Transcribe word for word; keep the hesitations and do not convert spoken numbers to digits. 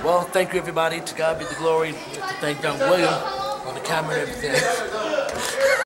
Well, thank you everybody. To God be the glory. To thank Young William on the camera and everything.